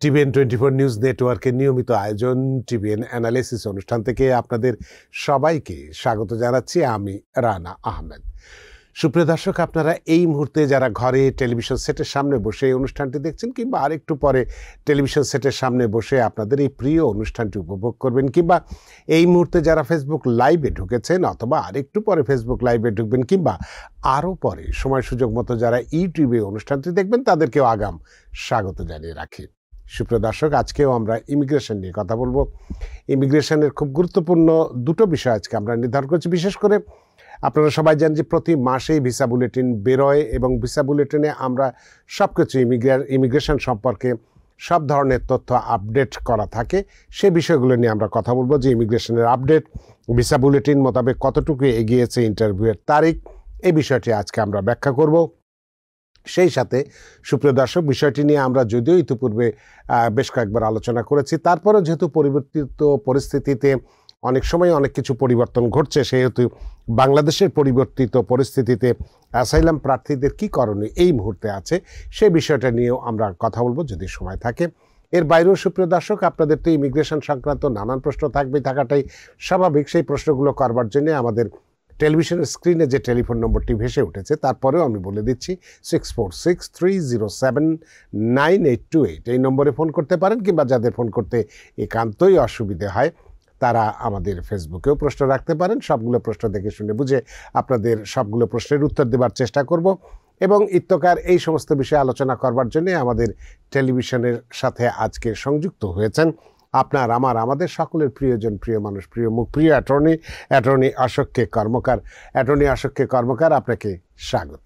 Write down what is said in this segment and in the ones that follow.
TVN 24 news নেটওয়ার্কের নিয়মিত আয়োজন টিভিএন অ্যানালিসিস অনুষ্ঠান থেকে আপনাদের সবাইকে স্বাগত জানাচ্ছি। আমি রানা আহমেদ। সুপ্রিয় দর্শক, আপনারা এই মুহূর্তে যারা ঘরে টেলিভিশন সেটের সামনে বসে এই অনুষ্ঠানটি দেখছেন কিংবা আরেকটু পরে টেলিভিশন সেটের সামনে বসে আপনাদের এই প্রিয় অনুষ্ঠানটি উপভোগ করবেন, কিংবা এই মুহূর্তে যারা ফেসবুক লাইভে ঢুকেছেন অথবা আরেকটু পরে ফেসবুক লাইভে ঢুকবেন, কিংবা আরও পরে সময় সুযোগ মতো যারা ইউটিউবে অনুষ্ঠানটি দেখবেন, তাদেরকেও আগাম স্বাগত জানিয়ে রাখি। সুপ্রিয় দর্শক, আজকেও আমরা ইমিগ্রেশন নিয়ে কথা বলবো। ইমিগ্রেশনের খুব গুরুত্বপূর্ণ দুটো বিষয় আজকে আমরা নির্ধারণ করছি। বিশেষ করে আপনারা সবাই জানেন যে প্রতি মাসেই ভিসা বুলেটিন বেরোয় এবং ভিসা বুলেটিনে আমরা সব কিছু ইমিগ্রেশন সম্পর্কে সব ধরনের তথ্য আপডেট করা থাকে। সে বিষয়গুলো নিয়ে আমরা কথা বলবো, যে ইমিগ্রেশনের আপডেট, ভিসা বুলেটিন মোতাবেক কতটুকু এগিয়েছে ইন্টারভিউয়ের তারিখ, এই বিষয়টি আজকে আমরা ব্যাখ্যা করব। সেই সাথে সুপ্রিয় দর্শক, বিষয়টি নিয়ে আমরা যদিও ইতিপূর্বে বেশ কয়েকবার আলোচনা করেছি, তারপরেও যেহেতু পরিবর্তিত পরিস্থিতিতে অনেক সময় অনেক কিছু পরিবর্তন ঘটছে, সেহেতু বাংলাদেশের পরিবর্তিত পরিস্থিতিতে অ্যাসাইলাম প্রার্থীদের কী করণীয় এই মুহূর্তে আছে, সেই বিষয়টা নিয়েও আমরা কথা বলবো যদি সময় থাকে। এর বাইরেও সুপ্রিয় দর্শক, আপনাদের তো ইমিগ্রেশন সংক্রান্ত নানান প্রশ্ন থাকাটাই স্বাভাবিক। সেই প্রশ্নগুলো করবার জন্য আমাদের টেলিভিশনের স্ক্রিনে যে টেলিফোন নম্বরটি ভেসে উঠেছে, তারপরেও আমি বলে দিচ্ছি 6463079828, এই নম্বরে ফোন করতে পারেন, কিংবা যাদের ফোন করতে একান্তই অসুবিধে হয় তারা আমাদের ফেসবুকেও প্রশ্ন রাখতে পারেন। সবগুলো প্রশ্ন দেখে শুনে বুঝে আপনাদের সবগুলো প্রশ্নের উত্তর দেওয়ার চেষ্টা করব। এবং ইত্যকার এই সমস্ত বিষয়ে আলোচনা করবার জন্য আমাদের টেলিভিশনের সাথে আজকে সংযুক্ত হয়েছেন আমাদের সকলের প্রিয়জন, প্রিয় মানুষ, প্রিয় মুখ, প্রিয় attorney Ashok K Karmakar. Attorney Ashok K Karmakar, আপনাকে স্বাগত।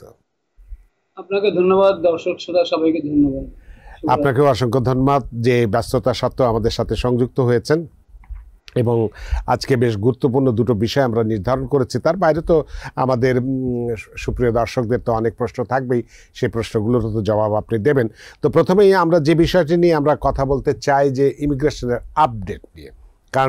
আপনাকে ধন্যবাদ। দর্শক শ্রোতা সবাইকে ধন্যবাদ। আপনাকেও অসংখ্য ধন্যবাদ যে ব্যস্ততা সত্ত্বেও আমাদের সাথে সংযুক্ত হয়েছেন। এবং আজকে বেশ গুরুত্বপূর্ণ দুটো বিষয় আমরা নির্ধারণ করেছি। তার বাইরে তো আমাদের সুপ্রিয় দর্শকদের তো অনেক প্রশ্ন থাকবেই, সেই প্রশ্নগুলোর তো জবাব আপনি দেবেন। তো প্রথমেই আমরা যে বিষয়টি নিয়ে আমরা কথা বলতে চাই, যে ইমিগ্রেশনের আপডেট নিয়ে। কারণ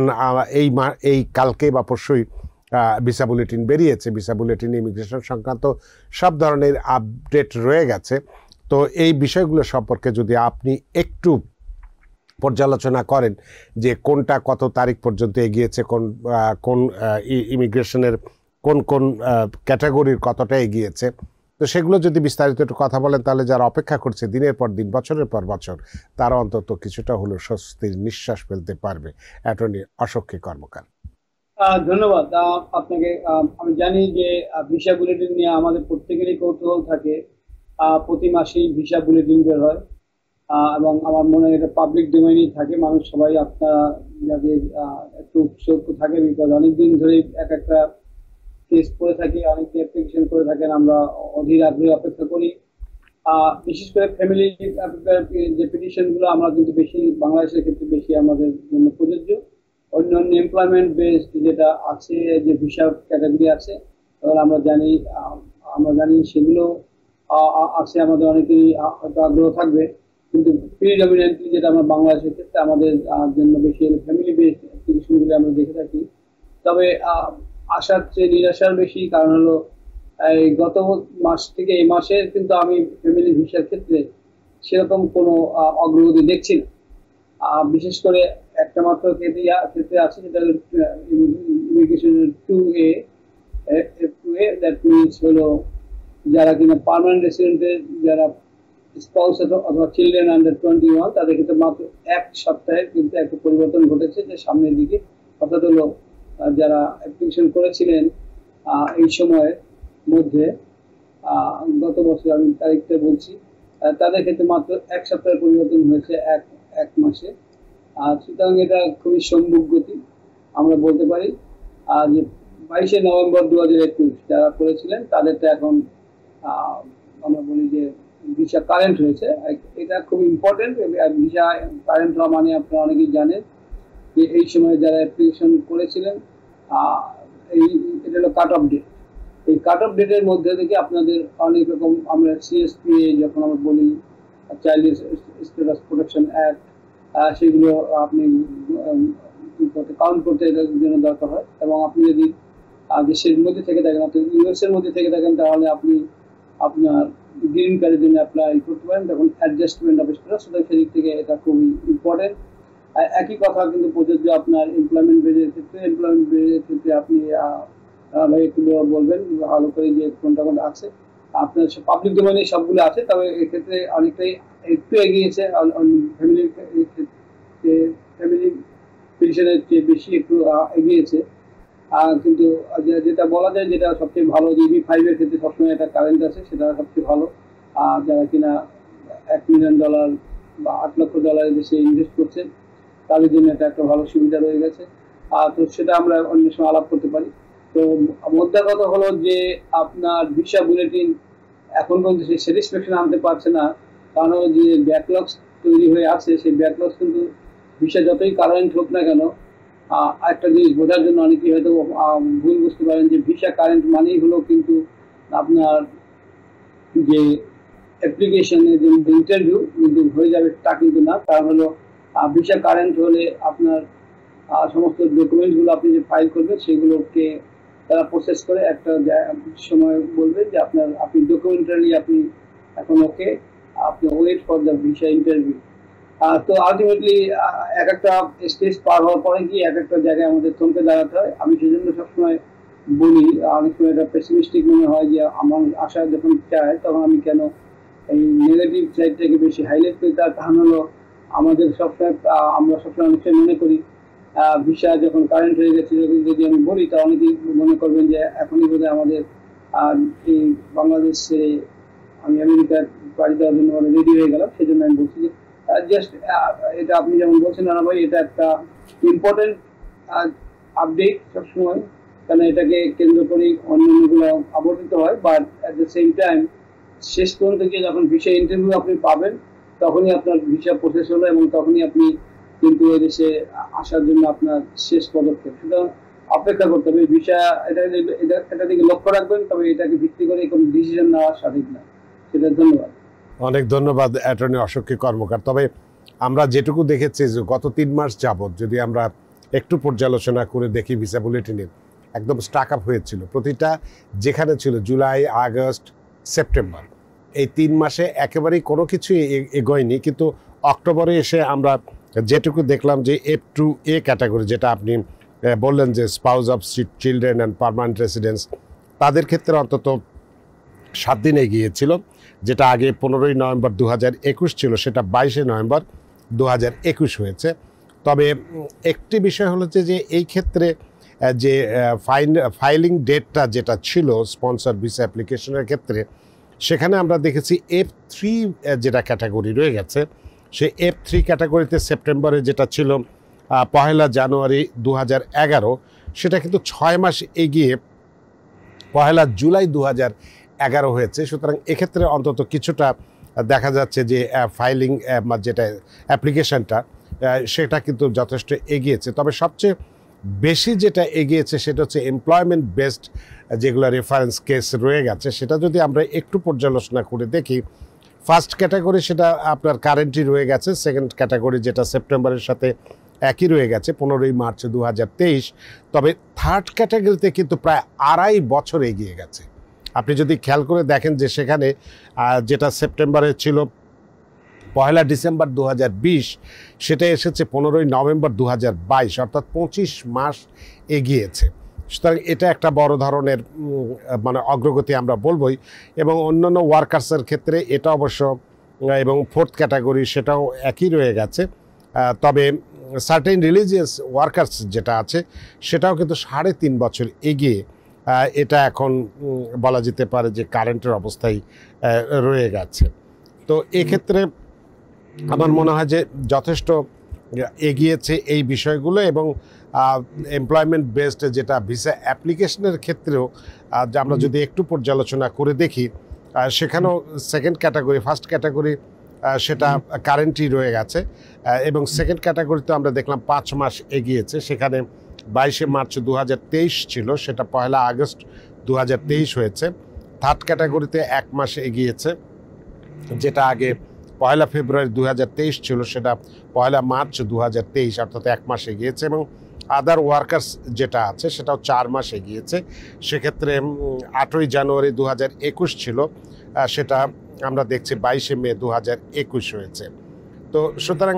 এই কালকে বা পরশুই ভিসা বুলেটিন বেরিয়েছে। ভিসা বুলেটিন ইমিগ্রেশন সংক্রান্ত সব ধরনের আপডেট রয়ে গেছে। তো এই বিষয়গুলো সম্পর্কে যদি আপনি একটু পর্যালোচনা করেন, যে কোনটা কত তারিখ পর্যন্ত এগিয়েছে, কোন ইমিগ্রেশনের কোন ক্যাটাগরির কতটা এগিয়েছে, তো সেগুলো যদি বিস্তারিত একটু কথা বলেন, তাহলে যারা অপেক্ষা করছে দিনের পর দিন, বছরের পর বছর, তারা অন্তত কিছুটা হলেও স্বস্তির নিঃশ্বাস ফেলতে পারবে। Attorney Ashok K Karmakar. ধন্যবাদ আপনাকে। আমি জানি যে ভিসা বুলেটিন নিয়ে আমাদের প্রত্যেকেরই কৌতূহল থাকে। প্রতি মাসেই ভিসা বুলেটিন বের হয় এবং আমার মনে হয় এটা পাবলিক ডোমেইনই থাকে। মানুষ সবাই, আপনারা যাদের একটু উৎসুক থাকে, বিকজ অনেকদিন ধরে একটা কেস করে থাকি, অনেকে অ্যাপ্লিকেশন করে থাকেন, আমরা অধীর আগ্রহে অপেক্ষা করি। বিশেষ করে ফ্যামিলি যে পিটিশনগুলো আমরা কিন্তু বেশি বাংলাদেশের ক্ষেত্রে বেশি আমাদের জন্য প্রযোজ্য। অন্যান্য এমপ্লয়মেন্ট বেসড যেটা আছে, যে ভিসা ক্যাটাগরি আছে, এবার আমরা জানি সেগুলো আছে, আমাদের অনেকেরই হয়তো আগ্রহ থাকবে। কিন্তু প্রিডমিনেন্টলি যেটা আমরা বাংলাদেশের ক্ষেত্রে আমাদের জন্য বেশি ফ্যামিলি বেসড অ্যাপ্লিকেশনগুলো আমরা দেখে থাকি। তবে আশার চেয়ে নিরাশার বেশি, কারণ হলো এই গত মাস থেকে এই মাসে কিন্তু আমি ফ্যামিলি ভিসার ক্ষেত্রে সেরকম কোনো অগ্রগতি দেখছি না। বিশেষ করে একটা মাত্র ক্ষেত্রে আছে, যেটা ইমিগ্রেশন 2A, দ্যাট মিনস হলো যারা কিনা পার্মানেন্ট রেসিডেন্টের, যারা স্পাউস অথবা চিলড্রেন আন্ডার 21, তাদের ক্ষেত্রে মাত্র এক সপ্তাহে কিন্তু একটা পরিবর্তন ঘটেছে, যে সামনের দিকে। অর্থাৎ হলো যারা অ্যাপ্লিকেশন করেছিলেন এই সময়ের মধ্যে, গত বছর আমি তারিখটা বলছি, তাদের ক্ষেত্রে মাত্র এক সপ্তাহের পরিবর্তন হয়েছে এক মাসে। সুতরাং এটা খুবই সম্মুখ গতি আমরা বলতে পারি। যে 22শে নভেম্বর 2021 যারা করেছিলেন তাদেরটা এখন আমরা বলি যে ভিসা কারেন্ট হয়েছে। এটা খুব ইম্পর্টেন্ট। ভিসা কারেন্ট হওয়া মানে আপনারা অনেকেই জানেন যে এই সময় যারা অ্যাপ্লিকেশন করেছিলেন, এটা হলো কাট অফ ডেট। এই কাট অফ ডেটের মধ্যে থেকে আপনাদের অনেক রকম, আমরা CSPA যখন আমরা বলি, চাইল্ড স্ট্যাটাস প্রোটেকশন অ্যাক্ট, সেগুলো আপনি কাউন্ট করতে এটার জন্য দরকার হয়। এবং আপনি যদি দেশের মধ্যে থেকে থাকেন, অর্থাৎ US এর মধ্যে থেকে থাকেন, তাহলে আপনি আপনার গ্রিন কার্ডের জন্য অ্যাপ্লাই করতে পারেন, তখন অ্যাডজাস্টমেন্ট অফিস করা। সুতরাং সেদিক থেকে এটা খুবই ইম্পর্টেন্ট। একই কথা কিন্তু প্রযোজ্য আপনার এমপ্লয়মেন্ট বেজের ক্ষেত্রে। এমপ্লয়মেন্ট বেজের ক্ষেত্রে আপনি ভাই একটু বলবেন ভালো করে যে কোনটা কোনটা আছে। আপনার পাবলিক ডোমেইনে সবগুলো আছে, তবে এক্ষেত্রে অনেকটাই একটু এগিয়েছে ফ্যামিলি ফ্যামিলি পেনশনের চেয়ে বেশি একটু এগিয়েছে। কিন্তু যেটা বলা যায়, যেটা সবচেয়ে ভালো, EB-5 এর ক্ষেত্রে সবসময় একটা কারেন্ট আছে, সেটা সবচেয়ে ভালো। যারা কিনা $1 মিলিয়ন বা $8 লক্ষ বেশি ইনভেস্ট করছে, তাদের জন্য এটা একটা ভালো সুবিধা রয়ে গেছে। তো সেটা আমরা অন্য সময় আলাপ করতে পারি। তো মোদ্দা কথা হলো যে আপনার ভিসা বুলেটিন এখন পর্যন্ত সেই স্যাটিসফ্যাকশন আনতে পারছে না, কারণ হলো যে ব্যাকলগস তৈরি হয়ে আছে। সেই ব্যাকলগস কিন্তু ভিসা যতই কারেন্ট হোক না কেন, একটা জিনিস বোঝার জন্য অনেকেই হয়তো ভুল বুঝতে পারেন যে ভিসা কারেন্ট মানেই হলো কিন্তু আপনার যে অ্যাপ্লিকেশনের যে ইন্টারভিউ কিন্তু হয়ে যাবে, তা কিন্তু না। কারণ হলো ভিসা কারেন্ট হলে আপনার সমস্ত ডকুমেন্টসগুলো আপনি যে ফাইল করবেন সেগুলোকে তারা প্রসেস করে একটা সময় বলবে যে আপনি ডকুমেন্টারি আপনি এখন ওকে, আপনি wait for the visa interview. তো আলটিমেটলি এক একটা স্টেজ পার হওয়ার পরে গিয়ে এক একটা জায়গায় আমাদের থমকে দাঁড়াতে হয়। আমি সেজন্য সবসময় বলি, অনেক সময় এটা পেসিমিস্টিক মনে হয় যে আমার আশা যখন চায় তখন আমি কেন এই নেগেটিভ সাইডটাকে বেশি হাইলাইট করি। তার কারণ হলো আমরা সবসময় অনেক সময় মনে করি ভিসা যখন কারেন্ট হয়ে গেছে যদি আমি বলি, তা অনেকেই মনে করবেন যে এখনই বোধহয় আমাদের এই বাংলাদেশে আমি আমেরিকার বাড়ি দেওয়ার জন্য রেডি হয়ে গেলাম। সেই জন্য আমি বলছি যে জাস্ট এটা আপনি যেমন বলছেন রানা ভাই, এটা একটা ইম্পর্টেন্ট আপডেট সবসময়, কারণ এটাকে কেন্দ্র করেই অন্যান্যগুলো আবর্তিত হয়। But at the same time শেষ পর্যন্ত গিয়ে যখন ভিসা ইন্টারভিউ আপনি পাবেন, তখনই আপনার ভিসা প্রসেস হলো এবং তখনই আপনি কিন্তু ওই দেশে আসার জন্য আপনার শেষ পদক্ষেপ। সুতরাং অপেক্ষা করতে হবে। ভিসা এটা দিকে লক্ষ্য রাখবেন, তবে এটাকে ভিত্তি করে কোনো ডিসিশন নেওয়া সঠিক না। সেটা ধন্যবাদ। অনেক ধন্যবাদ অ্যাটর্নি অশোক কর্মকার। তবে আমরা যেটুকু দেখেছি যে গত 3 মাস যাবৎ যদি আমরা একটু পর্যালোচনা করে দেখি, ভিসা বুলেটিনে একদম স্টাক আপ হয়েছিল। প্রতিটা যেখানে ছিল জুলাই, আগস্ট, সেপ্টেম্বর, এই 3 মাসে একেবারেই কোনো কিছুই এগোয়নি। কিন্তু অক্টোবরে এসে আমরা যেটুকু দেখলাম যে F2A ক্যাটাগরি, যেটা আপনি বললেন যে spouse of children and permanent residence, তাদের ক্ষেত্রে অন্তত 7 দিন এগিয়েছিল। যেটা আগে 15ই নভেম্বর 2021 ছিল, সেটা 22শে নভেম্বর 2021 হয়েছে। তবে একটি বিষয় হলো যে এই ক্ষেত্রে যে ফাইলিং ডেটটা যেটা ছিল স্পন্সর ভিসা অ্যাপ্লিকেশনের ক্ষেত্রে, সেখানে আমরা দেখেছি F3 যেটা ক্যাটাগরি রয়ে গেছে, সেই F3 ক্যাটাগরিতে সেপ্টেম্বরে যেটা ছিল 1 জানুয়ারি 2011, সেটা কিন্তু 6 মাস এগিয়ে 1 জুলাই 2011 হয়েছে। সুতরাং এক্ষেত্রে অন্তত কিছুটা দেখা যাচ্ছে যে ফাইলিং যেটা অ্যাপ্লিকেশনটা, সেটা কিন্তু যথেষ্ট এগিয়েছে। তবে সবচেয়ে বেশি যেটা এগিয়েছে সেটা হচ্ছে এমপ্লয়মেন্ট বেসড যেগুলো রেফারেন্স কেস রয়ে গেছে, সেটা যদি আমরা একটু পর্যালোচনা করে দেখি, ফার্স্ট ক্যাটাগরি সেটা আপনার কারেন্টই রয়ে গেছে। সেকেন্ড ক্যাটাগরি যেটা সেপ্টেম্বরের সাথে একই রয়ে গেছে, 15ই মার্চ 2023। তবে থার্ড ক্যাটাগরিতে কিন্তু প্রায় 2.5 বছর এগিয়ে গেছে। আপনি যদি খেয়াল করে দেখেন যে সেখানে যেটা সেপ্টেম্বরে ছিল 1 ডিসেম্বর 2020, সেটা এসেছে 15ই নভেম্বর 2022, অর্থাৎ 25 মাস এগিয়েছে। সুতরাং এটা একটা বড় ধরনের মানে অগ্রগতি আমরা বলবই। এবং অন্যান্য ওয়ার্কার্সের ক্ষেত্রে এটা অবশ্য, এবং ফোর্থ ক্যাটাগরি সেটাও একই রয়ে গেছে। তবে সার্টেন রিলিজিয়াস ওয়ার্কার্স যেটা আছে, সেটাও কিন্তু 3.5 বছর এগিয়ে এটা এখন বলা যেতে পারে যে কারেন্টের অবস্থায় রয়ে গেছে। তো এক্ষেত্রে আমার মনে হয় যে যথেষ্ট এগিয়েছে এই বিষয়গুলো। এবং এমপ্লয়মেন্ট বেসড যেটা ভিসা অ্যাপ্লিকেশনের ক্ষেত্রেও আমরা যদি একটু পর্যালোচনা করে দেখি, সেখানেও সেকেন্ড ক্যাটাগরি, ফার্স্ট ক্যাটাগরি সেটা কারেন্টই রয়ে গেছে, এবং সেকেন্ড ক্যাটাগরিতে আমরা দেখলাম 5 মাস এগিয়েছে। সেখানে 22শে মার্চ 2023 ছিল, সেটা 1 আগস্ট 2023 হয়েছে। থার্ড ক্যাটাগরিতে 1 মাস এগিয়েছে, যেটা আগে 1 ফেব্রুয়ারি 2023 ছিল, সেটা 1 মার্চ 2023, অর্থাৎ 1 মাস এগিয়েছে। এবং আদার ওয়ার্কার্স যেটা আছে সেটাও 4 মাস এগিয়েছে। সেক্ষেত্রে 8ই জানুয়ারি 2021 ছিল, সেটা আমরা দেখছি 22শে মে 2021 হয়েছে। তো সুতরাং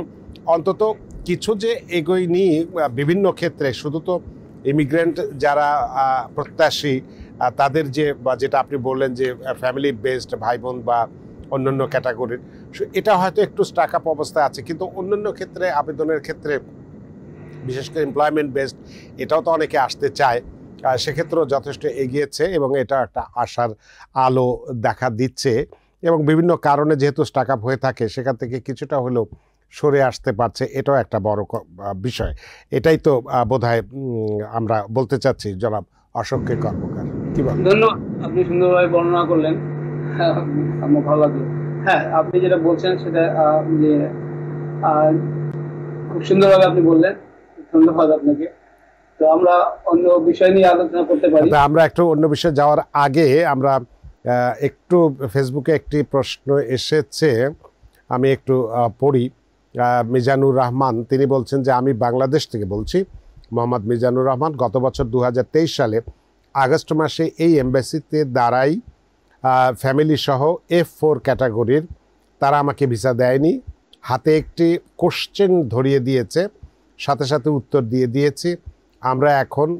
অন্তত কিছু যে এগোয়নি বিভিন্ন ক্ষেত্রে, শুধু তো ইমিগ্রেন্ট যারা প্রত্যাশী তাদের যে, বা যেটা আপনি বললেন যে ফ্যামিলি বেসড ভাই বোন বা অন্যান্য ক্যাটাগরির, এটা হয়তো একটু স্টাক আপ অবস্থায় আছে, কিন্তু অন্যান্য ক্ষেত্রে আবেদনের ক্ষেত্রে বিশেষ করে এমপ্লয়মেন্ট বেসড এটাও তো অনেকে আসতে চায়, সেক্ষেত্রেও যথেষ্ট এগিয়েছে এবং এটা একটা আশার আলো দেখা দিচ্ছে। এবং বিভিন্ন কারণে যেহেতু স্টাক আপ হয়ে থাকে সেখান থেকে কিছুটা হলেও সরে আসতে পারছে, এটাও একটা বড় বিষয়। এটাই তো বোধহয় আমরা বলতে চাচ্ছি জনাব অশোক কর্মকার। কি বলেন? ধন্যবাদ, আপনি সুন্দরভাবে বর্ণনা করলেন, আমার ভালো লাগলো। হ্যাঁ, আপনি যেটা বলছেন সেটা যে খুব সুন্দরভাবে আপনি বললেন, ধন্যবাদ আপনাকে। তো আমরা অন্য বিষয় নিয়ে আলোচনা করতে পারি। আমরা একটু অন্য বিষয়ে যাওয়ার আগে আমরা একটু ফেসবুকে একটি প্রশ্ন এসেছে, আমি একটু পড়ি। মিজানুর রহমান তিনি বলছেন যে আমি বাংলাদেশ থেকে বলছি, মোহাম্মদ মিজানুর রহমান। গত বছর 2023 সালে আগস্ট মাসে এই এম্বাসিতে দাঁড়াই ফ্যামিলি সহ F4 ক্যাটাগরির, তারা আমাকে ভিসা দেয়নি। হাতে একটি কোশ্চেন ধরিয়ে দিয়েছে, সাথে সাথে উত্তর দিয়ে দিয়েছি। আমরা এখন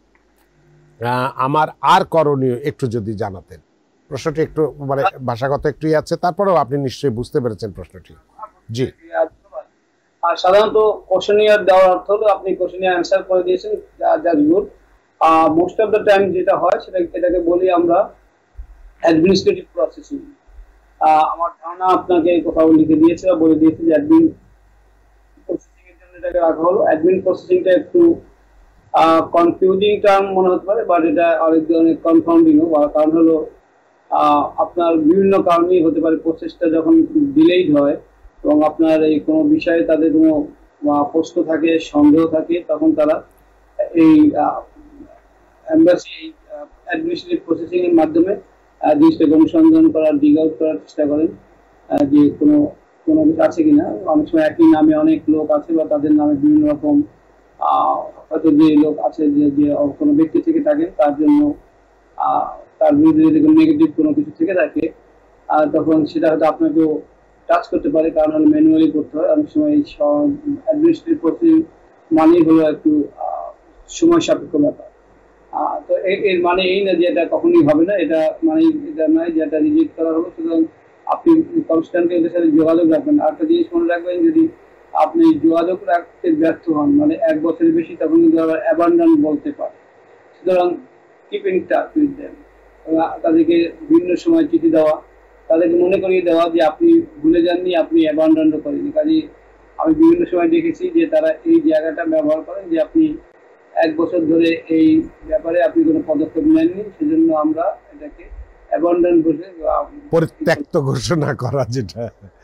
আমার আর করণীয় একটু যদি জানাতেন। প্রশ্নটি একটু মানে ভাষাগত একটুই আছে, তারপরেও আপনি নিশ্চয়ই বুঝতে পেরেছেন প্রশ্নটি। জি। আর সাধারণত কোশ্চেনিয়ার দেওয়ার অর্থ হলো আপনি কোশ্চেনিয়ার অ্যান্সার করে দিয়েছেন, that's good. Most of the time যেটা হয় এটাকে বলি আমরা অ্যাডমিনিস্ট্রেটিভ প্রসেসিং। আমার ধারণা আপনাকে কোথাও লিখে দিয়েছে বা বলে দিয়েছে যে অ্যাডমিন প্রসেসিং এর জন্য এটাকে রাখা হলো। অ্যাডমিন প্রসেসিংটা একটু কনফিউজিং টার্ম মনে হতে পারে, বাট এটা অনেক ধরনের কনফাউন্ডিংও। কারণ হলো আপনার বিভিন্ন কারণেই হতে পারে প্রসেসটা যখন ডিলেইড হয় এবং আপনার এই কোনো বিষয়ে তাদের কোনো প্রশ্ন থাকে, সন্দেহ থাকে, তখন তারা এই এমবাসি অ্যাডমিনিস্ট্রেটিভ প্রসেসিং এর মাধ্যমে জিনিসটাকে অনুসন্ধান করার, ডিগ আউট করার চেষ্টা করেন যে কোনো কিছু আছে কিনা। অনেক সময় একই নামে অনেক লোক আছে বা তাদের নামে বিভিন্ন রকম হয়তো যে লোক আছে যে কোনো ব্যক্তি থেকে থাকে, তার জন্য তার বিরুদ্ধে যদি কোনো নেগেটিভ কোনো কিছু থেকে থাকে তখন সেটা হয়তো আপনাকেও টাচ করতে পারে, কারণ হলো ম্যানুয়ালি করতে হয়। অনেক সময় এই অ্যাডমিনিস্ট্রেটিভ প্রসেসিং মানেই হলো একটু সময় সাপেক্ষ ব্যাপার। তো এর মানে এই না যে এটা কখনোই হবে না, এটা মানে এটা নয় যে এটা রিজেক্ট করা হলো। সুতরাং আপনি কনস্ট্যান্টলি ওদের সাথে যোগাযোগ রাখবেন। আরেকটা জিনিস মনে রাখবেন, যদি আপনি যোগাযোগ রাখতে ব্যর্থ হন, মানে 1 বছরের বেশি, তখন কিন্তু আবার অ্যাবান্ডন বলতে পারে। সুতরাং keep in touch with them, তাদেরকে বিভিন্ন সময় চিঠি দেওয়া, তাদেরকে মনে করিয়ে দেওয়া যে আপনি ভুলে যাননি, আপনি অ্যাবান্ডন করেননি। কাজে আমি বিভিন্ন সময় দেখেছি যে তারা এই জায়গাটা ব্যবহার করেন যে আপনি 1 বছর ধরে এই ব্যাপারে আপনি কোনো পদক্ষেপ নেননি, সেজন্য আমরা এটাকে অ্যাবান্ডন বলে পরিত্যক্ত ঘোষণা করা, যেটা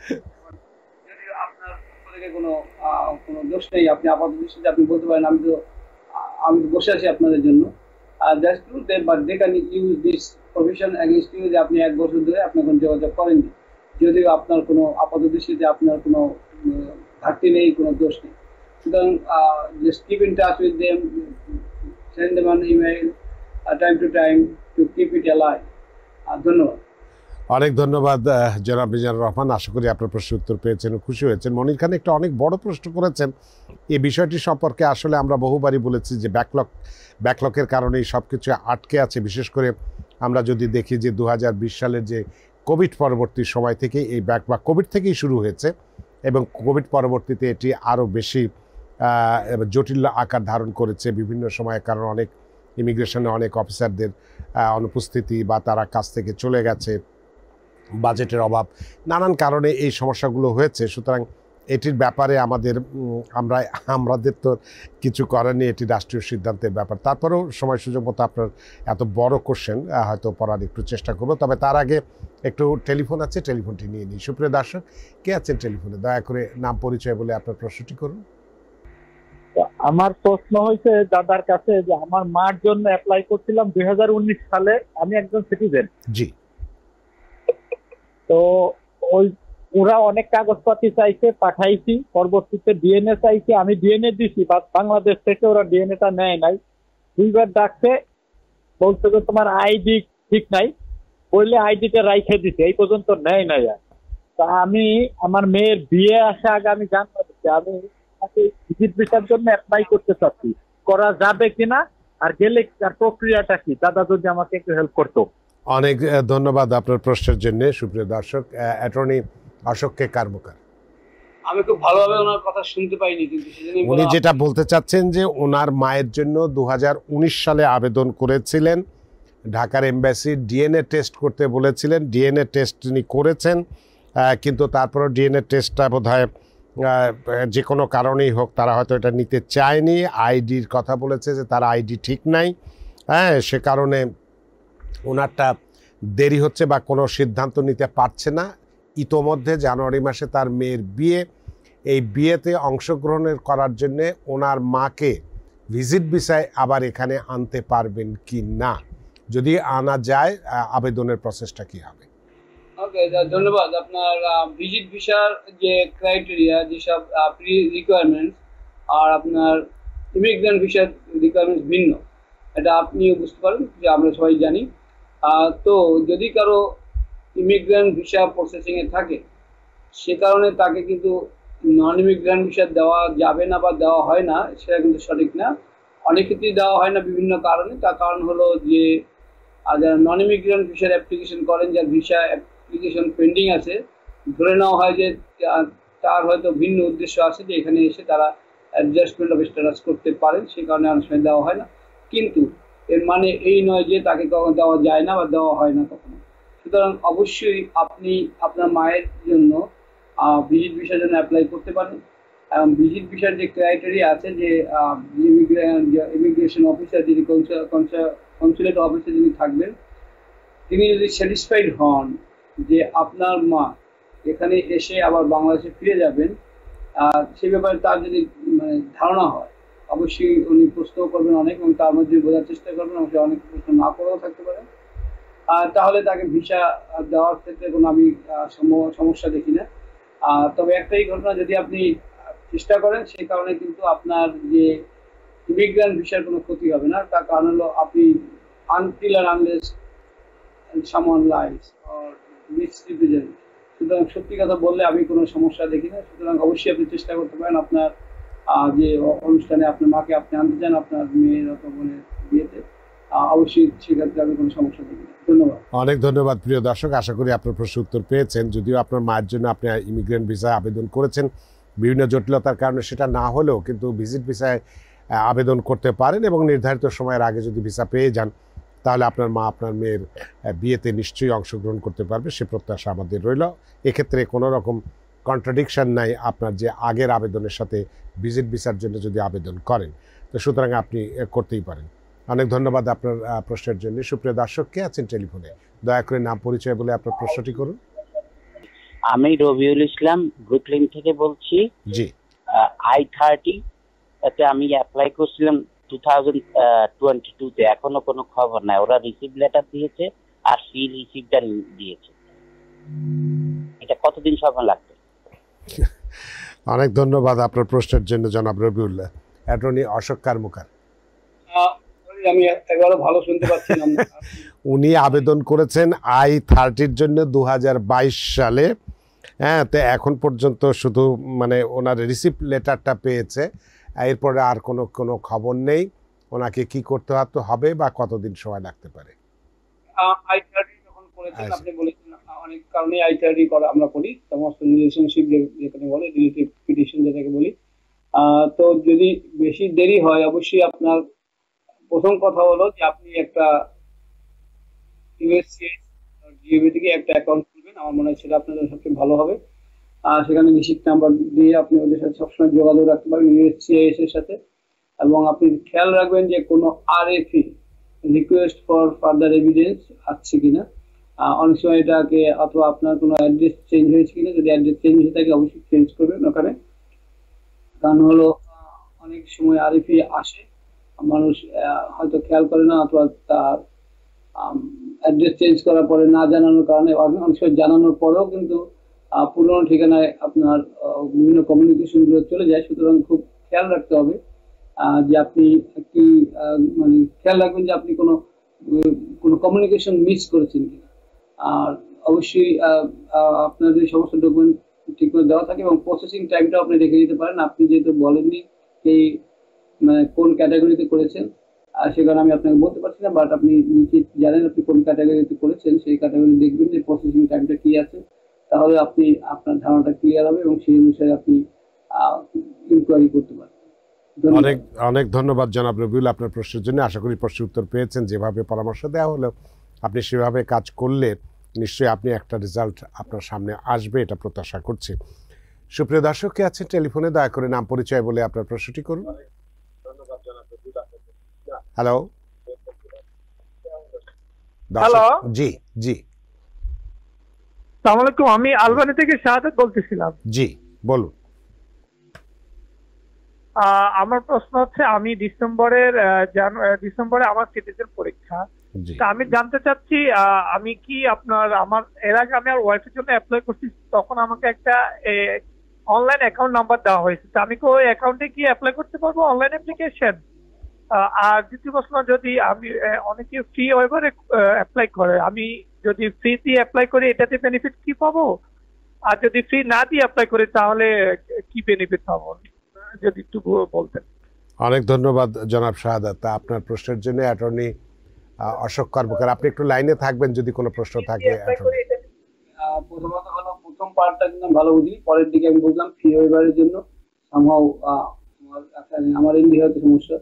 যদি আপনার থেকে কোনো দোষ নেই, আপনি আপাতত দৃষ্টিতে আপনি বলতে পারেন আমি বসে আছি আপনাদের জন্য। That's true, but they can use this provision against you যে আপনি 1 বছর ধরে আপনার কোনো যোগাযোগ করেননি, যদিও আপনার কোনো আপাতত দৃষ্টিতে আপনার কোনো ঘাটতি নেই, কোনো দোষ নেই। সুতরাং just keep in touch with them, send them an email time to time to keep it alive. ধন্যবাদ। অনেক ধন্যবাদ জনাব মিজানুর রহমান। আশা করি আপনার প্রশ্নের উত্তর পেয়েছেন, খুশি হয়েছেন। মনির খান একটা অনেক বড় প্রশ্ন করেছেন। এই বিষয়টি সম্পর্কে আসলে আমরা বহুবারই বলেছি যে ব্যাকলকের কারণেই সব কিছু আটকে আছে। বিশেষ করে আমরা যদি দেখি যে 2020 সালের যে কোভিড পরবর্তী সময় থেকে এই ব্যাকলগ কোভিড থেকেই শুরু হয়েছে এবং কোভিড পরবর্তীতে এটি আরও বেশি জটিল আকার ধারণ করেছে বিভিন্ন সময়ে, কারণ অনেক ইমিগ্রেশনে অনেক অফিসারদের অনুপস্থিতি বা তারা কাছ থেকে চলে গেছে, বাজেটের অভাব, নানান কারণে এই সমস্যাগুলো হয়েছে। সুতরাং এটির ব্যাপারে আমাদের তো কিছু করার নেই, এটি রাষ্ট্রীয় সিদ্ধান্তের ব্যাপার। তারপরেও সময় সুযোগ মতো আপনার এত বড় কোশ্চেন হয়তো পড়ার একটু চেষ্টা করবো। তবে তার আগে একটু টেলিফোন আছে, টেলিফোনটি নিয়ে নিই। সুপ্রিয় দর্শক, কে আছেন টেলিফোনে? দয়া করে নাম পরিচয় বলে আপনার প্রশ্নটি করুন। আমার প্রশ্ন হয়েছে দাদার কাছে যে আমার মার জন্য অ্যাপ্লাই করছিলাম 2019 সালে, আমি একজন সিটিজেন। জি। তো ওরা অনেক কাগজপাতি চাইছে, পাঠাইছি, পরবর্তীতে ডিএনএ চাইছে, আমি ডিএনএ দিছি, বাংলাদেশ থেকে ওরা ডিএনএটা নেয় নাই। 2বার ডাকছে, বলছে যে তোমার আইডি ঠিক নাই, বললে আইডিটা রাইখে দিছে, এই পর্যন্ত নেয় নাই। তা আমি আমার মেয়ের বিয়ে আসে আগে আমি জানতে যে আমি ভিজিট ভিসার জন্য অ্যাপ্লাই করতে চাচ্ছি, করা যাবে কিনা, আর গেলে তার প্রক্রিয়াটা কি, দাদা যদি আমাকে একটু হেল্প করতো। অনেক ধন্যবাদ আপনার প্রশ্নের জন্য সুপ্রিয় দর্শক। অ্যাটর্নি অশোক কে কারমুকার, আমি খুব ভালোভাবে ওনার কথা শুনতে পাইনি, কিন্তু সেজন্যই উনি বলা। যেটা বলতে চাচ্ছেন যে ওনার মায়ের জন্য 2019 সালে আবেদন করেছিলেন, ঢাকার এমবাসি ডিএনএ টেস্ট করতে বলেছিলেন, ডিএনএ টেস্ট তিনি করেছেন, কিন্তু তারপরে ডিএনএ টেস্টটা বোধহয় যে কোনো কারণেই হোক তারা হয়তো এটা নিতে চায়নি, আইডির কথা বলেছে যে তার আইডি ঠিক নাই, হ্যাঁ, সে কারণে ওনারটা দেরি হচ্ছে বা কোনো সিদ্ধান্ত নিতে পারছে না। ইতোমধ্যে জানুয়ারি মাসে তার মেয়ের বিয়ে, এই বিয়েতে অংশগ্রহণের করার জন্যে ওনার মাকে ভিজিট ভিসায় আবার এখানে আনতে পারবেন কি না, যদি আনা যায় আবেদনের প্রসেসটা কি হবে? ওকে, ধন্যবাদ। আপনার ভিজিট ভিসার যে ক্রাইটেরিয়া, যেসব প্রি রিকোয়ারমেন্টস আর আপনার ইমিগ্রেন্ট ভিসার রিকোয়ারমেন্টস ভিন্ন, এটা আপনিও বুঝতে পারেন, যে আমরা সবাই জানি। তো যদি কারো ইমিগ্রেন্ট ভিসা প্রসেসিংয়ে থাকে, সে কারণে তাকে কিন্তু নন ইমিগ্রেন্ট ভিসা দেওয়া যাবে না বা দেওয়া হয় না, সেটা কিন্তু সঠিক না। অনেক ক্ষেত্রেই দেওয়া হয় না বিভিন্ন কারণে। তার কারণ হলো যে যারা নন ইমিগ্রেন্ট ভিসার অ্যাপ্লিকেশন করেন, যার ভিসা অ্যাপ্লিকেশন পেন্ডিং আছে, ধরে নেওয়া হয় যে তার হয়তো ভিন্ন উদ্দেশ্য আছে, যে এখানে এসে তারা অ্যাডজাস্টমেন্ট অফ স্ট্যাটাস করতে পারেন, সেই কারণে অনেক সময় দেওয়া হয় না। কিন্তু এর মানে এই নয় যে তাকে কখনো দেওয়া যায় না বা দেওয়া হয় না কখনো। সুতরাং অবশ্যই আপনি আপনার মায়ের জন্য ভিজিট ভিসার জন্য অ্যাপ্লাই করতে পারেন। ভিজিট ভিসার যে ক্রাইটেরিয়া আছে, যে ইমিগ্রেশন অফিসার, যিনি কনসুলেট অফিসে যিনি থাকবেন, তিনি যদি স্যাটিসফাইড হন যে আপনার মা এখানে এসে আবার বাংলাদেশে ফিরে যাবেন, সে ব্যাপারে তার যদি মানে ধারণা হয়, অবশ্যই উনি প্রশ্ন করবেন অনেক, এবং তার মধ্যে বোঝার চেষ্টা করবেন, অবশ্যই অনেক প্রশ্ন না করেও থাকতে পারেন। তাহলে তাকে ভিসা দেওয়ার ক্ষেত্রে কোনো আমি সমস্যা দেখি না। তবে একটাই ঘটনা, যদি আপনি চেষ্টা করেন, সেই কারণে কিন্তু আপনার যে ইমিগ্রেন্ট ভিসার কোনো ক্ষতি হবে না। তার কারণ হলো আপনি আনটিল আর unless someone lies or misrepresent, সুতরাং সত্যি কথা বললে আমি কোনো সমস্যা দেখি না। সুতরাং অবশ্যই আপনি চেষ্টা করতে পারেন আপনার যে অনুষ্ঠানে আপনার মাকে আপনি আনতে চান আপনার মেয়ের অথবা বোনের বিয়েতে, অবশ্যই সেক্ষেত্রে আমি কোনো সমস্যা দেখি না। ধন্যবাদ। অনেক ধন্যবাদ প্রিয় দর্শক, আশা করি আপনার প্রশ্ন উত্তর পেয়েছেন। যদিও আপনার মায়ের জন্য আপনি ইমিগ্রেন্ট ভিসায় আবেদন করেছেন, বিভিন্ন জটিলতার কারণে সেটা না হলেও কিন্তু ভিজিট ভিসায় আবেদন করতে পারেন, এবং নির্ধারিত সময়ের আগে যদি ভিসা পেয়ে যান তাহলে আপনার মা আপনার মেয়ের বিয়েতে নিশ্চয়ই অংশগ্রহণ করতে পারবে, সে প্রত্যাশা আমাদের রইল। এক্ষেত্রে কোনো রকম কন্ট্রাডিকশন নাই আপনার যে আগের আবেদনের সাথে ভিজিট ভিসার জন্য যদি আবেদন করেন, তো সুতরাং আপনি করতেই পারেন। অনেক ধন্যবাদ আপনার প্রশ্নের জন্য। সুপ্রিয় দর্শক, কে আছেন টেলিফোনে? দয়া করে নাম পরিচয় বলে আপনার প্রশ্নটি করুন। আমি রবিউল ইসলাম ব্রুকলিন থেকে বলছি। জি, I-30 এতে আমি অ্যাপ্লাই করছিলাম 2022-তে, এখনো কোনো খবর নাই। ওরা রিসিভ লেটার দিয়েছে আর সিল রিসিভটা দিয়েছে, এটা কতদিন সময় লাগবে? অনেক ধন্যবাদ আপনার প্রশ্নের জন্য জনাব রবিউল্লাহ। অ্যাটর্নি অশোক কারমুকার, আমি এবারও ভালো শুনতে পাচ্ছি না। উনি আবেদন করেছেন I-30 জন্য 2022 সালে, হ্যাঁ, তো এখন পর্যন্ত শুধু মানে ওনার রিসিপ্ট লেটারটা পেয়েছে, এরপরে আর কোনো খবর নেই। ওনাকে কি করতে হবে বা কতদিন সময় লাগতে পারে? I-30 যখন করেছেন, আপনি বলেছেন অনেক কারণে I-30 করা আমরা করি, সমস্ত রিলেশনশিপ যেখানে বলে রিলেটিভ পিটিশন যেটাকে বলি। তো যদি বেশি দেরি হয়, অবশ্যই আপনার প্রথম কথা হলো যে আপনি একটা ইউএসসিআইএস জিওবি থেকে একটা অ্যাকাউন্ট খুলবেন। আমার মনে হয় সেটা আপনার জন্য সবচেয়ে ভালো হবে। সেখানে রিসিপ্ট নাম্বার দিয়ে আপনি ওদের সাথে সবসময় যোগাযোগ রাখতে পারেন, ইউএসসিআইএস এর সাথে। এবং আপনি খেয়াল রাখবেন যে কোনো RFE, request for further evidence, আসছে কিনা। অনেক সময় এটাকে, অথবা আপনার কোনো অ্যাড্রেস চেঞ্জ হয়েছে কিনা, যদি অ্যাড্রেস চেঞ্জ হয়ে থাকে অবশ্যই চেঞ্জ করবেন ওখানে। কারণ হলো অনেক সময় আরএফই আসে, মানুষ হয়তো খেয়াল করে না, অথবা তার অ্যাড্রেস চেঞ্জ করার পরে না জানানোর কারণে, অনেক সময় জানানোর পরেও কিন্তু পুরনো ঠিকানায় আপনার বিভিন্ন কমিউনিকেশনগুলো চলে যায়। সুতরাং খুব খেয়াল রাখতে হবে যে আপনি কি মানে খেয়াল রাখবেন যে আপনি কোনো কমিউনিকেশন মিস করেছেন কিনা। আর অবশ্যই আপনার যে সমস্ত ডকুমেন্ট ঠিক করে দেওয়া থাকে, এবং প্রসেসিং টাইমটা আপনি রেখে দিতে পারেন। আপনি যেহেতু বলেননি এই মানে কোন ক্যাটাগরিতে করেছেন, আর সে কারণে আমি আপনাকে বলতে পারছি না, বাট আপনি নিশ্চিত জানেন আপনি কোন ক্যাটাগরিতে করেছেন, সেই ক্যাটাগরি দেখবেন যে প্রসেসিং টাইমটা কি আছে, তাহলে আপনি আপনার ধারণাটা ক্লিয়ার হবে এবং সেই অনুসারে আপনি ইনকোয়ারি করতে পারেন। অনেক অনেক ধন্যবাদ জনাব রবিউল আপনার প্রশ্নের জন্য। আশা করি প্রশ্নের উত্তর পেয়েছেন। যেভাবে পরামর্শ দেওয়া হলো আপনি সেভাবে কাজ করলে নিশ্চয়ই আপনি একটা রেজাল্ট আপনার সামনে আসবে, এটা প্রত্যাশা করছি। সুপ্রিয় দর্শক কে আছেন টেলিফোনে, দয়া করে নাম পরিচয় বলে আপনার প্রশ্নটি করুন। হ্যালো হ্যালো, জি জি আসসালামু আলাইকুম, আমি আলবানি থেকে শাহাদাত বলতেছিলাম। জি বলুন। আমার প্রশ্ন হচ্ছে, আমি ডিসেম্বরে আমার সিটিজেন পরীক্ষা। জি তা আমি জানতে চাচ্ছি, আমি কি আমার এর আগে আমি আর ওয়াইফের জন্য অ্যাপ্লাই করছি, তখন আমাকে একটা অনলাইন অ্যাকাউন্ট নাম্বার দেওয়া হয়েছে। তা আমি কি ওই অ্যাকাউন্টে কি অ্যাপ্লাই করতে পারবো অনলাইন অ্যাপ্লিকেশন? আর দ্বিতীয় প্রশ্ন, যদি আমি অনেকে ফ্রি ওয়েভারে অ্যাপ্লাই করে, আমি যদি ফ্রি দিয়ে অ্যাপ্লাই করি এটাতে বেনিফিট কি পাবো? আর যদি ফ্রি না দিয়ে অ্যাপ্লাই করি তাহলে কি বেনিফিট পাবো, যদি একটু বলতেন। অনেক ধন্যবাদ জনাব শাহাদাত। তা আপনার প্রশ্নের জন্য অ্যাটর্নি অশোক কর্মকার, আপনি একটু লাইনে থাকবেন যদি কোনো প্রশ্ন থাকে। প্রথমত হলো, প্রথম পার্টটা কিন্তু আমি ভালো বুঝি, পরের দিকে আমি বুঝলাম ফি ওয়েভারের জন্য সামহাও আমার ইন্ডিয়া হয়তো সমস্যা,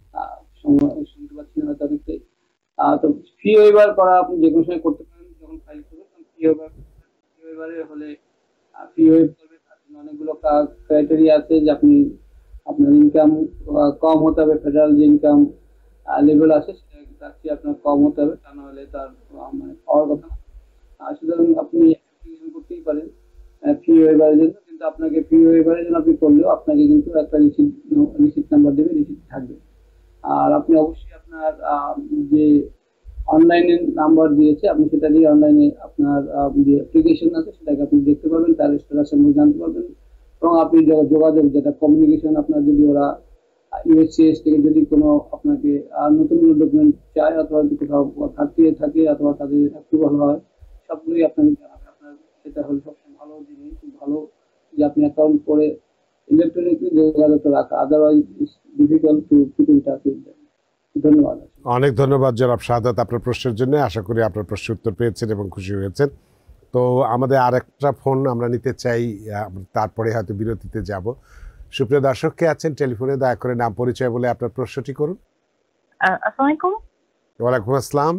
শুনতে পাচ্ছি না হয়তো অনেকটাই। তো ফি ওয়েভার করা আপনি যে কোনো সময় করতে পারেন যখন ফাইল করবেন। ফি ওয়েভারে হলে ফি ওয়েভ করবে, তার জন্য অনেকগুলো ক্রাইটেরিয়া আছে যে আপনি আপনার ইনকাম কম হতে হবে, ফেডারেল যে ইনকাম লেভেল আছে সেটা আপনার কম হতে হবে, তা না হলে তার মানে পাওয়ার কথা না। সুতরাং আপনি অ্যাপ্লিকেশন করতেই পারেন ফি ওয়েভারের জন্য, কিন্তু আপনাকে ফি ওয়েভারের জন্য আপনি করলেও আপনাকে কিন্তু একটা রিসিপ্ট নাম্বার দেবে, রিসিপ্ট থাকবে। আর আপনি অবশ্যই আপনার যে অনলাইনে নাম্বার দিয়েছে আপনি সেটা দিয়ে অনলাইনে আপনার যে অ্যাপ্লিকেশন আছে সেটাকে আপনি দেখতে পাবেন, তার স্ট্যাটাস সম্পর্কে জানতে পারবেন, এবং আপনি যোগাযোগ যেটা কমিউনিকেশন আপনার যদি ওরা ইউএসসিএস থেকে যদি কোনো আপনাকে নতুন কোনো ডকুমেন্ট চায় অথবা যদি কোথাও ঘাটতি থাকে অথবা তাদের অ্যাপ্রুভাল হয়, সবগুলোই আপনাকে জানাবে। আপনার সেটা হলো সবচেয়ে ভালো জিনিস, ভালো যে আপনি অ্যাকাউন্ট করে ইলেকট্রনিকলি যোগাযোগটা রাখা, otherwise it's difficult to keep in touch with them. ধন্যবাদ। অনেক ধন্যবাদ জনাব শাহাদাত আপনার প্রশ্নের জন্য। আশা করি আপনার প্রশ্নের উত্তর পেয়েছেন এবং খুশি হয়েছেন। তো আমাদের আরেকটা ফোন আমরা নিতে চাই, তারপরে হয়তো বিরতিতে যাব। সুপ্রিয় দর্শক কে আছেন টেলিফোনে, দয়া করে নাম পরিচয় বলে আপনার প্রশ্নটি করুন। আসসালামু আলাইকুম। ওয়ালাইকুম আসসালাম।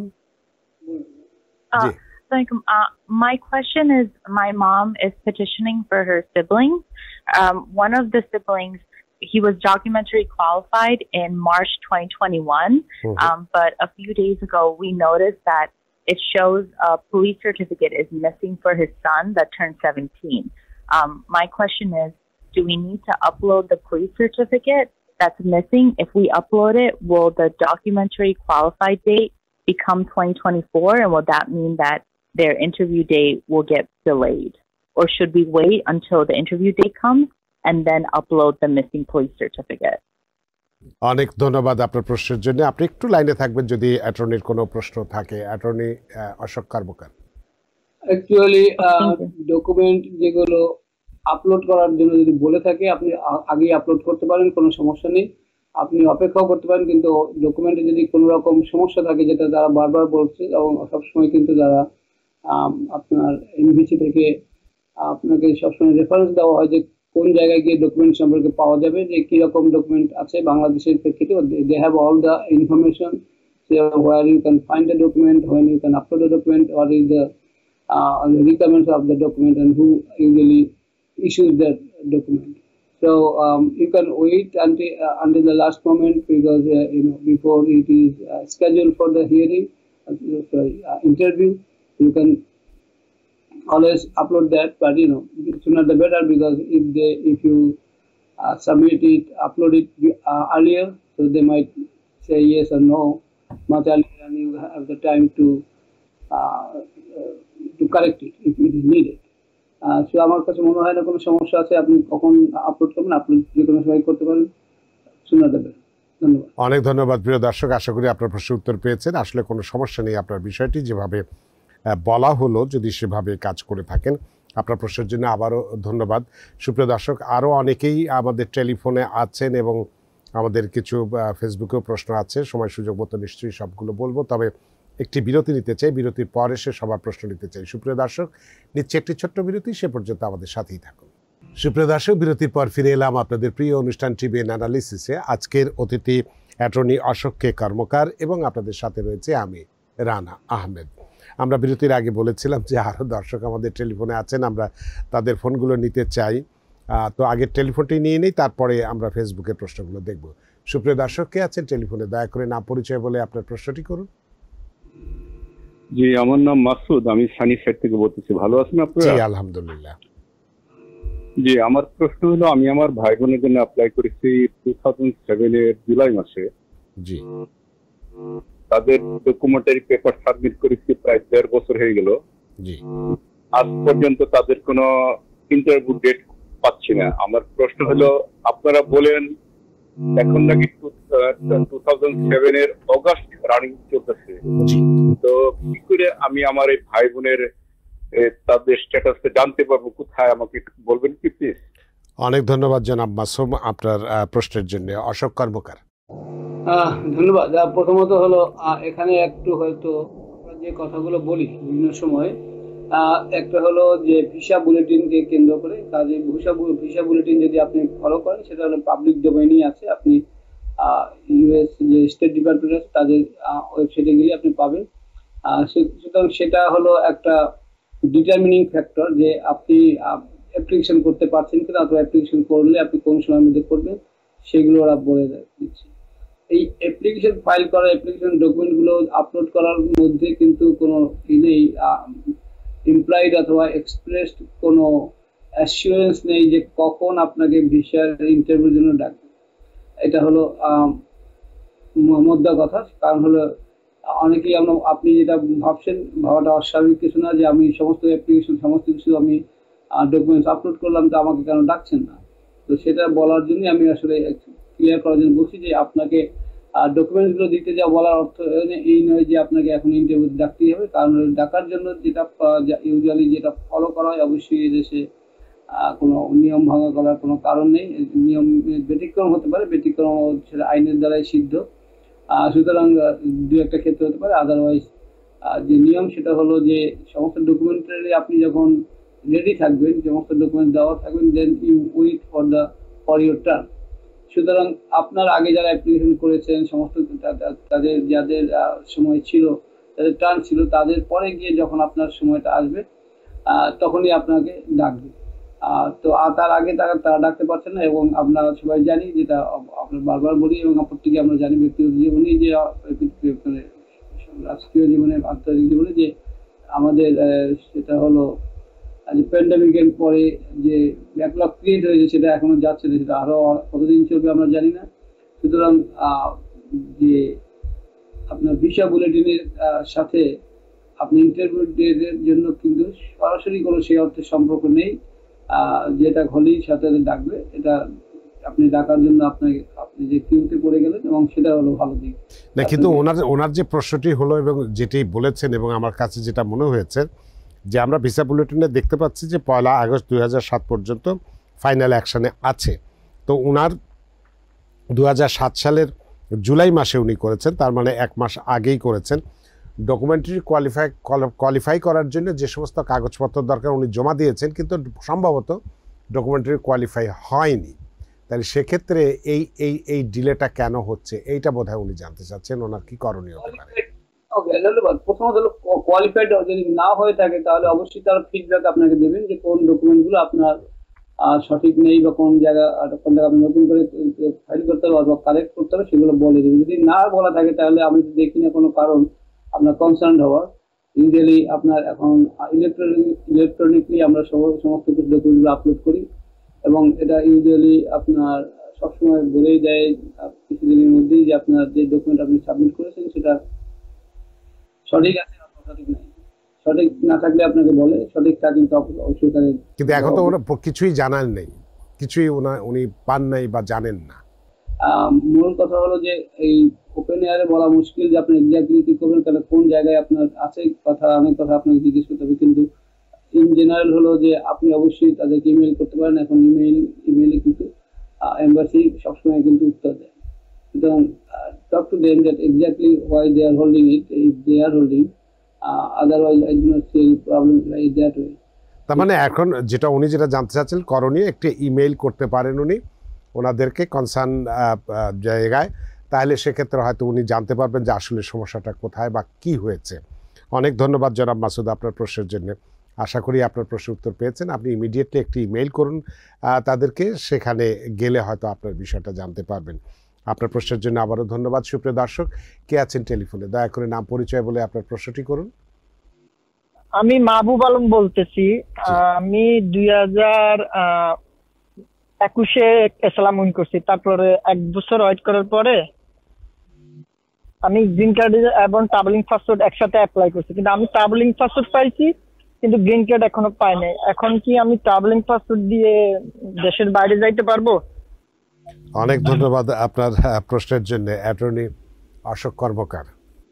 জি My question is, my mom is petitioning for her siblings. One of the siblings, he was documentary qualified in March 2021, but a few days ago we noticed that it shows a police certificate is missing for his son that turned 17. My question is, do we need to upload the police certificate that's missing? If we upload it, will the documentary qualified date become 2024, and will that mean that their interview date will get delayed? Or should we wait until the interview date comes and then upload the missing police certificate? অনেক ধন্যবাদ আপনার প্রশ্নের জন্য। আপনি একটু লাইনে থাকবেন যদি অ্যাটর্নির কোনো প্রশ্ন থাকে। Attorney Ashok Karmakar. Actually document যেগুলো আপলোড করার জন্য যদি বলে থাকে আপনি আগেই আপলোড করতে পারেন, কোনো সমস্যা নেই, আপনি অপেক্ষাও করতে পারেন। কিন্তু ডকুমেন্টে যদি কোনো রকম সমস্যা থাকে যেটা তারা বারবার বলছে, এবং সবসময় কিন্তু যারা আপনার এনভিসি থেকে আপনাকে সবসময় রেফারেন্স দেওয়া হয় যে কোন জায়গায় গিয়ে ডকুমেন্ট সম্পর্কে পাওয়া যাবে, যে কীরকম ডকুমেন্ট আছে বাংলাদেশের প্রেক্ষিতে। They have all the information where you can find a document, when you can upload a document, what is the requirements of the document, and who usually issues that document. So you can wait until the last moment, because before it is scheduled for the hearing, interview, you can always upload that. But sooner the better, because if you submit it, upload it earlier, so they might say yes or no much earlier, and you have the time to correct it if it is needed. So আমার কাছে মনে হয় না কোনো সমস্যা আছে, আপনি কখন আপলোড করবেন, আপলোড যে কোনো সময় করতে পারেন, শোনা দেবেন। ধন্যবাদ। অনেক ধন্যবাদ প্রিয় দর্শক, আশা করি আপনার প্রশ্নের উত্তর পেয়েছেন। আসলে কোনো সমস্যা নেই, আপনার বিষয়টি যেভাবে বলা হলো যদি সেভাবে কাজ করে থাকেন আপনার প্রশ্নের জন্য আবারও ধন্যবাদ। সুপ্রিয় দর্শক, আরও অনেকেই আমাদের টেলিফোনে আছেন এবং আমাদের কিছু ফেসবুকেও প্রশ্ন আছে, সময় সুযোগ মতো নিশ্চয়ই সবগুলো বলবো, তবে একটি বিরতি নিতে চাই, বিরতির পর এসে সবার প্রশ্ন নিতে চাই। সুপ্রিয় দর্শক, নিচ্ছে একটি ছোট্ট বিরতি, সে পর্যন্ত আমাদের সাথেই থাকুন। সুপ্রিয় দর্শক, বিরতির পর ফিরে এলাম আপনাদের প্রিয় অনুষ্ঠান টিবিএন অ্যানালিসিসে। আজকের অতিথি অ্যাটর্নি অশোক কে কর্মকার এবং আপনাদের সাথে রয়েছে আমি রানা আহমেদ। আমরা বিরতির আগে বলেছিলাম যে আরও দর্শক আমাদের টেলিফোনে আছেন, আমরা তাদের ফোনগুলো নিতে চাই। তো আগের টেলিফোনটি নিয়ে নিই, তারপরে আমরা ফেসবুকের প্রশ্নগুলো দেখব। সুপ্রিয় দর্শক, কে আছেন টেলিফোনে? দয়া করে নাম পরিচয় বলে আপনার প্রশ্নটি করুন। জি, আমার নাম মাসুদ, আমি সানি সাইড থেকে বলতেছি। ভালো আছেন আপনারা? জি, আলহামদুলিল্লাহ। জি, আমার প্রশ্ন হলো, আমি আমার ভাই বোনের জন্য অ্যাপ্লাই করেছি 2007 এর জুলাই মাসে। জি, তাদের ডকুমেন্টারি পেপার সাবমিট করেছি, প্রায় 1.5 বছর হয়ে গেল। জি, আজ পর্যন্ত তাদের কোনো ইন্টারভিউ ডেট পাচ্ছি না। আমার প্রশ্ন হলো, আপনারা বলেন এখন নাকি 2007 এর অগাস্ট রানিং চলতেছে, তো কি করে আমি আমার এই ভাই বোনের তাদের স্ট্যাটাসটা জানতে পারবো? কোথায় আমাকে বলবেন কি প্লিজ? অনেক ধন্যবাদ জনাব মাসুম আপনার প্রশ্নের জন্য। অশোক কর্মকার। ধন্যবাদ। প্রথমত হলো এখানে একটু হয়তো যে কথাগুলো বলি বিভিন্ন সময়, একটা হলো যে ভিসা বুলেটিনকে কেন্দ্র করে, কাজে ভিসা বুলেটিন যদি আপনি ফলো করেন সেটা হলো পাবলিক ডোমেইনই আছে। আপনি ইউএস যে স্টেট ডিপার্টমেন্ট আছে তাদের ওয়েবসাইটে গেলে আপনি পাবেন। সুতরাং সেটা হলো একটা ডিটারমিনিং ফ্যাক্টর যে আপনি অ্যাপ্লিকেশন করতে পারছেন কিনা, অথবা অ্যাপ্লিকেশন করলে আপনি কোন সময়ের মধ্যে করবেন সেগুলো ওরা বলে দিচ্ছে। এই অ্যাপ্লিকেশন ফাইল করা, অ্যাপ্লিকেশন ডকুমেন্টগুলো আপলোড করার মধ্যে কিন্তু কোনো নেই ইমপ্লয়েড অথবা এক্সপ্রেসড কোনো অ্যাসিওরেন্স নেই যে কখন আপনাকে ভিসার ইন্টারভিউর জন্য ডাকবে। এটা হলো মোদ্দা কথা। কারণ হলো অনেকেই আপনি যেটা ভাবছেন, ভাবাটা অস্বাভাবিক কিছু না, যে আমি সমস্ত অ্যাপ্লিকেশন সমস্ত কিছু আমি ডকুমেন্টস আপলোড করলাম, তো আমাকে কেন ডাকছেন না। তো সেটা বলার জন্য আমি আসলে ক্লিয়ার করার জন্য বলছি যে আপনাকে ডকুমেন্টসগুলো দিতে যা বলার অর্থ এই নয় যে আপনাকে এখন ইন্টারভিউ ডাকতেই হবে। কারণ ডাকার জন্য যেটা ইউজুয়ালি যেটা ফলো করা হয়, অবশ্যই এদেশে কোনো নিয়ম ভাঙা করার কোনো কারণ নেই। নিয়ম ব্যতিক্রম হতে পারে, ব্যতিক্রম সেটা আইনের দ্বারাই সিদ্ধ। সুতরাং দু একটা ক্ষেত্রে হতে পারে, আদারওয়াইজ যে নিয়ম সেটা হলো যে সমস্ত ডকুমেন্টারি আপনি যখন রেডি থাকবেন, সমস্ত ডকুমেন্ট দেওয়া থাকবেন, then you wait for your turn. সুতরাং আপনার আগে যারা অ্যাপ্লিকেশন করেছেন, সমস্ত তাদের যাদের সময় ছিল, তাদের টার্ন ছিল, তাদের পরে গিয়ে যখন আপনার সময়টা আসবে তখনই আপনাকে ডাকবে। তো তার আগে তারা ডাকতে পারছেন না। এবং আমরা সবাই জানি, যেটা আমরা বারবার বলি এবং প্রত্যেকে আমরা জানি ব্যক্তিগত জীবনে, যে রাষ্ট্রীয় জীবনে, আন্তর্জাতিক জীবনে, যে আমাদের সেটা হলো যে প্যান্ডামিকের পরে যে ব্যাকলগ ক্রিয়েট হয়েছে সেটা এখনো যাচ্ছে না, সেটা আরো কতদিন চলবে আমরা জানি না। সুতরাং যে আপনার ভিসা বুলেটিনের সাথে আপনি ইন্টারভিউ ডেটের জন্য কিন্তু সরাসরি কোনো সেই অর্থে সম্পর্ক নেই। যেটা হলেই সাথে ডাকবে, এটা আপনি ডাকার জন্য আপনি যে কিউতে পড়ে গেলেন, এবং সেটা হলো ভালো দিক না। কিন্তু ওনার যে প্রশ্নটি হলো এবং যেটি বলেছেন, এবং আমার কাছে যেটা মনে হয়েছে যে আমরা ভিসা বুলেটিনে দেখতে পাচ্ছি যে 1 আগস্ট 2007 পর্যন্ত ফাইনাল অ্যাকশানে আছে। তো ওনার 2007 সালের জুলাই মাসে উনি করেছেন, তার মানে 1 মাস আগেই করেছেন। ডকুমেন্টারি কোয়ালিফাই করার জন্য যে সমস্ত কাগজপত্র দরকার উনি জমা দিয়েছেন, কিন্তু সম্ভবত ডকুমেন্টারি কোয়ালিফাই হয়নি। তাহলে সেক্ষেত্রে এই ডিলেটা কেন হচ্ছে, এইটা বোধহয় উনি জানতে চাচ্ছেন, ওনার কি করণীয় হতে পারে। ওকে, ধন্যবাদ। প্রথমত হলো কোয়ালিফাইড যদি না হয়ে থাকে তাহলে অবশ্যই তারা ফিডব্যাক আপনাকে দেবেন যে কোন ডকুমেন্টগুলো আপনার সঠিক নেই, বা কোন জায়গায় আপনি নতুন করে ফাইল করতে হবে অথবা কারেক্ট করতে হবে, সেগুলো বলে দেবে। যদি না বলা থাকে তাহলে আমি দেখি না কোনো কারণ আপনার কনসার্ন হওয়ার। ইউজুয়ালি আপনার এখন ইলেকট্রনিকলি আমরা সমস্ত কিছু ডকুমেন্টগুলো আপলোড করি, এবং এটা ইউজুয়ালি আপনার সবসময় বলেই দেয় কিছুদিনের মধ্যেই যে আপনার যে ডকুমেন্ট আপনি সাবমিট করেছেন সেটা সঠিক আছে অথবা সঠিক নাই। সঠিক না থাকলে আপনাকে বলে, সঠিক থাকলে তো অবশ্যই। কিন্তু এখন তো ওরা কিছুই জানান নেই, কিছুই উনি পান নাই বা জানেন না। মূল কথা হলো যে এই ওপেন এয়ারে বলা মুশকিল যে আপনি এক্স্যাক্টলি কি করবেন, তাহলে কোন জায়গায় আপনার আছে কথা, অনেক কথা আপনাকে জিজ্ঞেস করতে হবে। কিন্তু ইন জেনারেল হলো যে আপনি অবশ্যই তাদেরকে ইমেল করতে পারেন। এখন ইমেইলে কিন্তু এম্বাসি সবসময় কিন্তু উত্তর দেয়। সুতরাং talk to them that exactly why they are holding it, if they are holding. Otherwise, I do not see any problem like that way. তার মানে এখন উনি যেটা জানতে চাচ্ছেন, করণীয় একটি ইমেইল করতে পারেন উনি ওনাদেরকে কনসার্ন জায়গায়, তাহলে সেক্ষেত্রে হয়তো উনি জানতে পারবেন যে আসলে সমস্যাটা কোথায় বা কি হয়েছে। অনেক ধন্যবাদ জনাব মাসুদ আপনার প্রশ্নের জন্য। আশা করি আপনার প্রশ্নের উত্তর পেয়েছেন। আপনি ইমিডিয়েটলি একটি ইমেইল করুন তাদেরকে, সেখানে গেলে হয়তো আপনার বিষয়টা জানতে পারবেন। আপনার প্রশ্নের জন্য আবারও ধন্যবাদ। সুপ্রিয় দর্শক, কে আছেন টেলিফোনে? দয়া করে নাম পরিচয় বলে আপনার প্রশ্নটি করুন। আমি মাহবুব আলম বলতেছি। আমি 2021-এ ইসলাম উইন করছি, তারপরে 1 বছর ওয়েট করার পরে আমি গ্রিন কার্ড এবং ট্রাভেলিং পাসপোর্ট একসাথে অ্যাপ্লাই করছি, কিন্তু আমি ট্রাভেলিং পাসপোর্ট পাইছি কিন্তু গ্রিন কার্ড এখনো পাই নাই। এখন কি আমি ট্রাভেলিং পাসপোর্ট দিয়ে দেশের বাইরে যাইতে পারবো? অনেক ধন্যবাদ আপনার প্রশ্নের জন্য অ্যাটর্নি অশোক কর্মকার।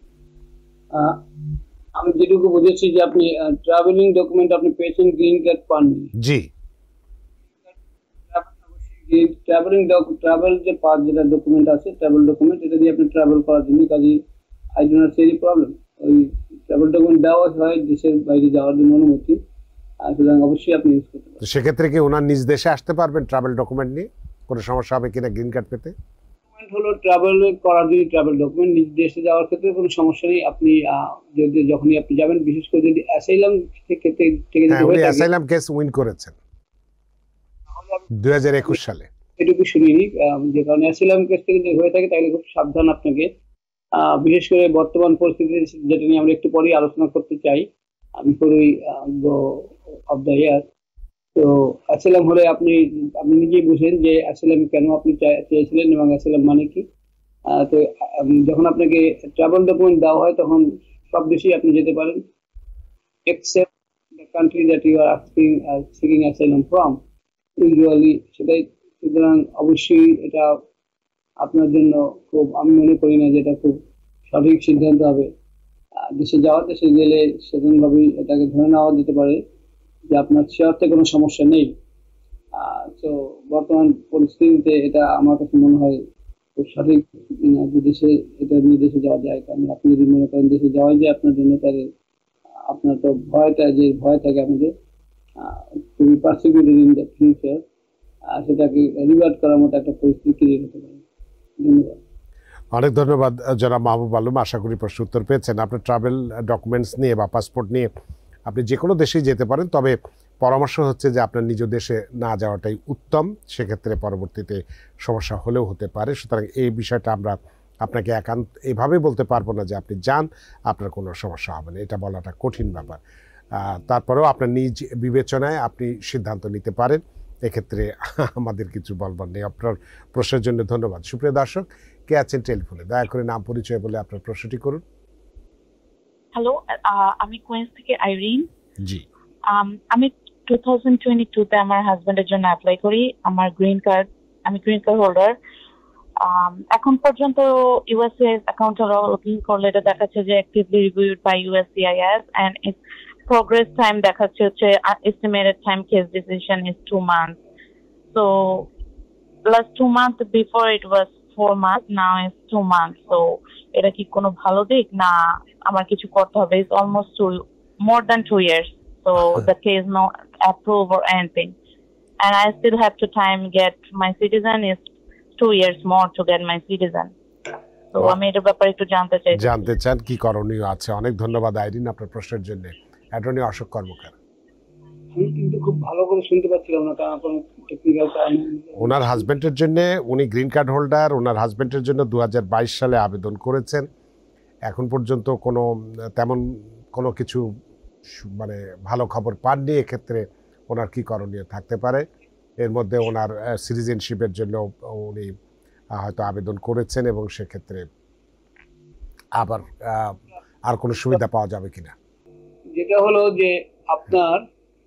আমি যেটুকু বুঝেছি যে আপনি ট্রাভেলিং ডকুমেন্ট আপনি পেয়েছেন, গ্রিন কার্ড পাননি। জি, ট্রাভেল যে পাস যেটা ডকুমেন্ট আছে, ট্রাভেল ডকুমেন্ট, এটা দিয়ে আপনি ট্রাভেল করার জন্য কাজে I do not see any problem. ওই ট্রাভেল ডকুমেন্ট দেওয়া হয় দেশের বাইরে যাওয়ার জন্য অনুমতি, আর সুতরাং অবশ্যই আপনি ইউজ করতে পারেন। সেক্ষেত্রে কি ওনার নিজ দেশে আসতে পারবেন ট্রাভেল ডকুমেন্ট নিয়ে? কোনো সমস্যা হবে কিনা গ্রিন কার্ড পেতে? ডকুমেন্ট হলো ট্রাভেল করার জন্য ট্রাভেল ডকুমেন্ট, নিজ দেশে যাওয়ার ক্ষেত্রে কোনো সমস্যা নেই। আপনি যদি যখনই আপনি যাবেন, বিশেষ করে যদি অ্যাসাইলাম ক্ষেত্রে উনি অ্যাসাইলাম কেস উইন করেছেন 2021 সালে। এটুকু শুনিনি, যে কারণে অ্যাসাইলাম কেস থেকে যদি হয়ে থাকে তাহলে খুব সাবধান আপনাকে। বিশেষ করে বর্তমান পরিস্থিতি যেটা নিয়ে আমরা একটু পরেই আলোচনা করতে চাই, before we go of the year. তো অ্যাসাইলাম হলে আপনি নিজেই বুঝেন যে অ্যাসাইলাম কেন আপনি চেয়েছিলেন এবং অ্যাসাইলাম মানে কি। তো যখন আপনাকে ট্রাভেল ডকুমেন্ট দেওয়া হয় তখন সব দেশেই আপনি যেতে পারেন, except the country that you are seeking asylum from, usually সেটাই। সুতরাং অবশ্যই এটা আপনার জন্য খুব, আমি মনে করি না যে এটা খুব সঠিক সিদ্ধান্ত হবে। দেশে গেলে সেরকমভাবেই এটাকে ধরে নেওয়া যেতে পারে যে আপনার সেরতে কোনো সমস্যা নেই। তো বর্তমান পরিস্থিতিতে এটা আমার কাছে মনে হয় খুব সঠিক যে দেশে এটা নিয়ে দেশে যাওয়া যায়। কারণ আপনি যদি মনে করেন দেশে যাওয়াই যে আপনার জন্য, তাহলে আপনার তো ভয় থাকে আমাদের to be persecuted in the future, সেটাকে রিভার্ট করার মতো একটা পরিস্থিতি ক্রিয়েট হতে পারে। ধন্যবাদ। অনেক ধন্যবাদ জনাব মাহবুব আলম। আশা করি প্রশ্ন উত্তর পেয়েছেন। আপনার ট্রাভেল ডকুমেন্টস নিয়ে বা পাসপোর্ট নিয়ে আপনি যে কোনো দেশেই যেতে পারেন, তবে পরামর্শ হচ্ছে যে আপনার নিজ দেশে না যাওয়াটাই উত্তম। সেক্ষেত্রে পরবর্তীতে সমস্যা হলেও হতে পারে। সুতরাং এই বিষয়টা আমরা আপনাকে একান্ত এভাবে বলতে পারবো না যে আপনি যান, আপনার কোনো সমস্যা হবে না, এটা বলাটা কঠিন ব্যাপার। তারপরেও আপনার নিজ বিবেচনায় আপনি সিদ্ধান্ত নিতে পারেন, এক্ষেত্রে আমাদের কিছু বলবার নেই। আপনার প্রশ্নের জন্য ধন্যবাদ। সুপ্রিয় দর্শক, কে আছেন টেলিফোনে? দয়া করে নাম পরিচয় বলে আপনার প্রশ্নটি করুন। হ্যালো, আমি কুইন্স থেকে আইরিন। জি, আমি 2022-তে আমার হাজবেন্ডের জন্য অ্যাপ্লাই করি। আমি গ্রিন কার্ড হোল্ডার। এখন পর্যন্ত ইউএসএ অ্যাকাউন্ট লগইন করলে এটা দেখাচ্ছে যে actively reviewed by USCIS and it's progress time দেখাচ্ছে হচ্ছে estimated time case decision is 2 months. So last 2 months before it was 4 months, now it's 2 months. So এটা কি কোনো ভালো দিক না আমার কিছু করতে হবে? It's almost more than 2 years. So the case no approve or anything. And I still have to time get my citizen is 2 years more to get my citizen. So আমি এটার ব্যাপারে একটু জানতে চান কি করণীয় আছে। অনেক ধন্যবাদ আইরিন আপনার প্রশ্নের জন্য। অ্যাটর্নি অশোক কর্মকার। আমি কিন্তু খুব ভালো করে শুনতে পাচ্ছিলাম না, কারণ কোনো টেকনিক্যাল কারণে। ওনার হাজবেন্ডের জন্য, উনি গ্রিন কার্ড হোল্ডার, ওনার হাজবেন্ডের জন্য 2022 সালে আবেদন করেছেন। এখন পর্যন্ত তেমন কোনো কিছু মানে ভালো খবর পাননি। এক্ষেত্রে ওনার কি করণীয় থাকতে পারে? এর মধ্যে ওনার সিটিজেনশিপের জন্য উনি হয়তো আবেদন করেছেন এবং সেক্ষেত্রে আবার আর কোনো সুবিধা পাওয়া যাবে কিনা। যেটা হলো যে আপনার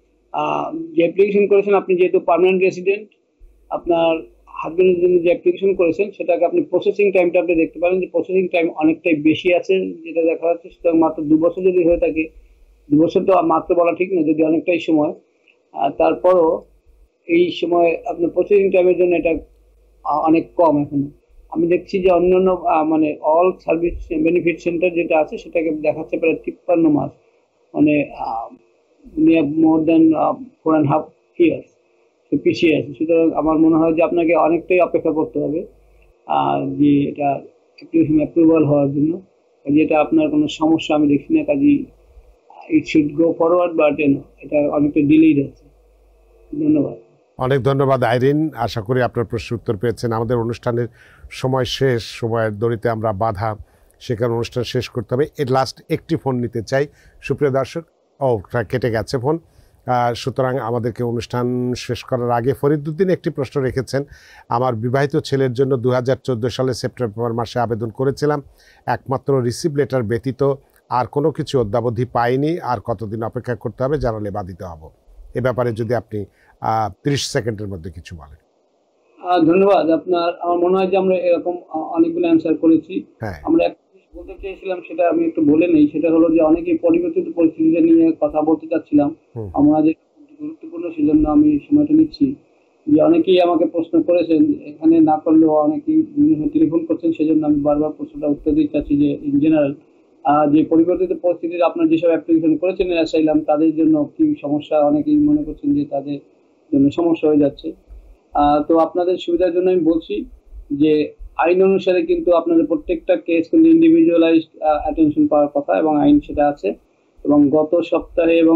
যে অ্যাপ্লিকেশন করেছেন, আপনি যেহেতু পার্মানেন্ট রেসিডেন্ট, আপনার হাজবেন্ডের জন্য যে অ্যাপ্লিকেশন করেছেন সেটাকে আপনি প্রসেসিং টাইমটা আপনি দেখতে পারেন যে প্রসেসিং টাইম অনেকটাই বেশি আছে, যেটা দেখা যাচ্ছে। সুতরাং মাত্র 2 বছর যদি হয়ে থাকে 2 বছর তো মাত্র বলা ঠিক না, যদি অনেকটাই সময়, তারপরও এই সময় আপনার প্রসেসিং টাইমের জন্য এটা অনেক কম এখনো। আমি দেখছি যে অন্যান্য মানে অল সার্ভিস বেনিফিট সেন্টার যেটা আছে সেটাকে দেখাচ্ছে প্রায় 53 মাস, মানে মোর দেন 4.5 years পিছিয়ে আছে। সুতরাং আমার মনে হয় যে আপনাকে অনেকটাই অপেক্ষা করতে হবে যে এটা অ্যাপ্লিকেশন অ্যাপ্রুভাল হওয়ার জন্য। যেটা আপনার কোনো সমস্যা আমি দেখছি না, কাজে it should go forward, but এটা অনেকটা ডিলেড আছে। ধন্যবাদ। অনেক ধন্যবাদ আইরিন, আশা করি আপনার প্রশ্নের উত্তর পেয়েছেন। আমাদের অনুষ্ঠানের সময় শেষ, সময়ের দড়িতে আমরা বাধা, সেখানে অনুষ্ঠান শেষ করতে হবে। এর লাস্ট একটি ফোন নিতে চাই সুপ্রিয় দর্শক। কেটে গেছে ফোন, সুতরাং আমাদেরকে অনুষ্ঠান শেষ করার আগে ফরিদউদ্দিন একটি প্রশ্ন রেখেছেন। আমার বিবাহিত ছেলের জন্য 2014 সালে সেপ্টেম্বর মাসে আবেদন করেছিলাম, একমাত্র রিসিভ লেটার ব্যতীত আর কোনো কিছু অদ্যাবধি পাইনি, আর কতদিন অপেক্ষা করতে হবে জানালে বাধিত হব। এ ব্যাপারে যদি আপনি 30 সেকেন্ডের মধ্যে কিছু বলেন। ধন্যবাদ আপনার। আমার মনে হয় যে আমরা এরকম অনেকগুলো অ্যান্সার করেছি। আমরা একটা জিনিস বলতে চেয়েছিলাম, সেটা আমি একটু বলে নেই। সেটা হলো যে অনেকেই পরিবর্তিত পরিস্থিতিতে নিয়ে কথা বলতে চাচ্ছিলাম, আমরা যে গুরুত্বপূর্ণ সেজন্য আমি সময়টা নিচ্ছি। যে অনেকেই আমাকে প্রশ্ন করেছেন, এখানে না করলেও অনেকেই বিভিন্ন টেলিফোন করছেন, সেজন্য আমি বারবার প্রশ্নটা উত্তর দিতে চাচ্ছি যে ইন জেনারেল যে পরিবর্তিত পরিস্থিতিতে আপনার যেসব অ্যাপ্লিকেশন করেছেন অ্যাসাইলাম, তাদের জন্য কি সমস্যা, অনেকেই মনে করছেন যে তাদের জন্য সমস্যা হয়ে যাচ্ছে। তো আপনাদের সুবিধার জন্য আমি বলছি যে আইন অনুসারে কিন্তু আপনাদের প্রত্যেকটা কেস কিন্তু ইন্ডিভিজুয়ালাইজড অ্যাটেনশন পাওয়ার কথা, এবং আইন সেটা আছে। এবং গত সপ্তাহে এবং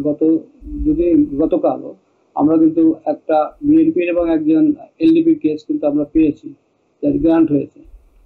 গতকালও আমরা কিন্তু একটা বিএনপির এবং একজন এলডিপির কেস কিন্তু আমরা পেয়েছি, যার গ্রান্ট হয়েছে,